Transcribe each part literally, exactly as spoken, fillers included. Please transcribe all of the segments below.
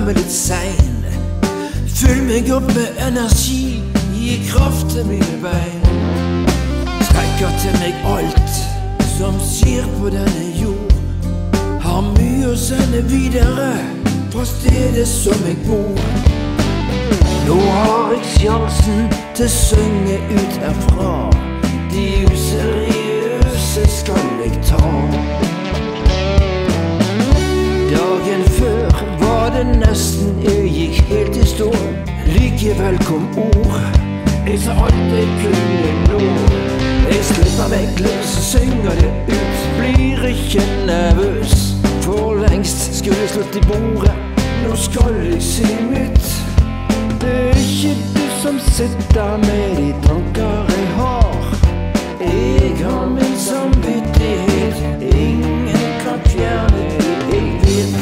meg litt sein. Fyll meg opp med energi, gi kraft til mine bein. Strekker til meg alt som skjer på denne jord. Har mye å sende videre fra stedet som jeg bor. Nå har jeg sjansen til å synge ut herfra. De useriøse skal jeg ta. Dagen før var det nesten jeg gikk helt i stå. Likevel kom ord jeg sa alt jeg kunne nå. Jeg slipper meg løs og synger det ut. Blir ikke nervøs. For lengst skulle jeg slått i bordet. Nå skal jeg si mitt. Det er ikke du som sitter med de tanker jeg har. Jeg har min samvittighet. Ingen kan fjerne det jeg vet.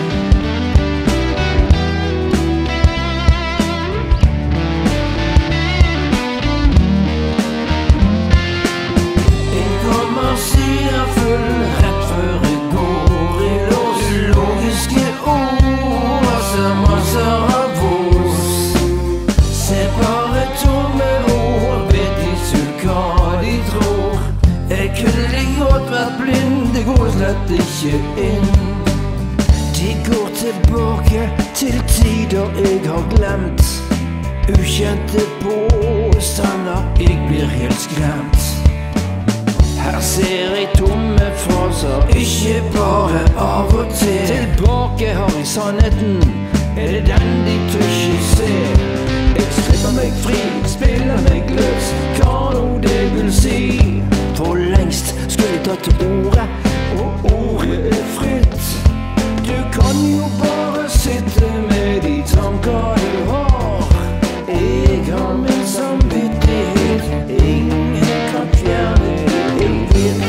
Jeg kommer sida full rett før jeg går i lås. Logiske ord, masse, masse av oss. Se bare tomme ord, vet de sult hva de tror. Jeg kunne like godt vært blind, det går slett ikke inn. De går tilbake til tider jeg har glemt. Ukjente påstander, jeg blir helt skremt. Her ser jeg tomme fraser, ikke bare av og til. Tilbake har jeg sannheten, er det den de tør ikke se. Jeg slipper meg fri, spiller meg løs, hva nå det vil si. For lengst skulle jeg ta til ordet, og ordet er fritt. Du kan jo bare sitte med de tanker du har. Jeg har min samvittighet, ingen kan fjerne det jeg vet.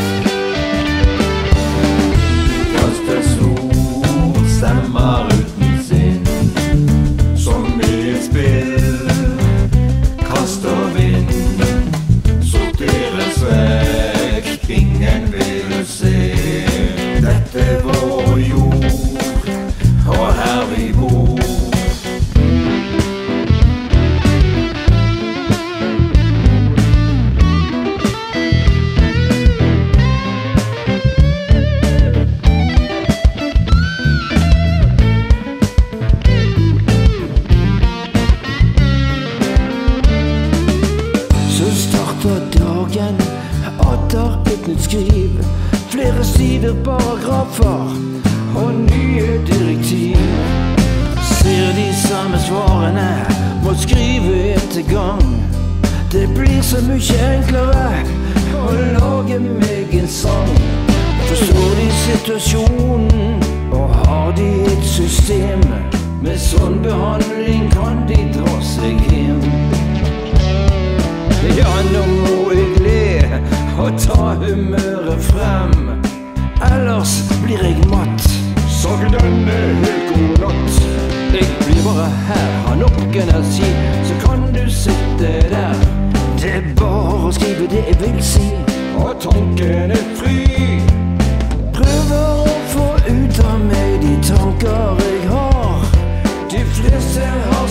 Kastes ord, stemmer uten sinn, som i et spill. Kaster vind, sorteres vekk, ingen vil se. Dette er vår jord, og her vi bor. Så starter dagen, atter et nytt skriv. Flere sider paragrafer og nye direktiv. Ser de samme svarene, må skrive etter gang. Det blir så mye enklere å lage meg en sang. Forstår de situasjonen, og har de et system. Med sånn behandling kan de dra seg hjem. Ja, nå må jeg le og ta humøret frem. Ellers blir jeg matt. Saken denne helt god natt. Jeg blir bare her, har nok energi. Så kan du sitte der. Det er bare å skrive det jeg vil si. Og tanken er fri. Prøver å få ut av meg de tanker jeg har. De fleste har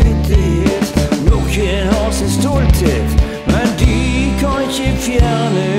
samvittighet, noen har sin stolthet. Men de kan ikke fjerne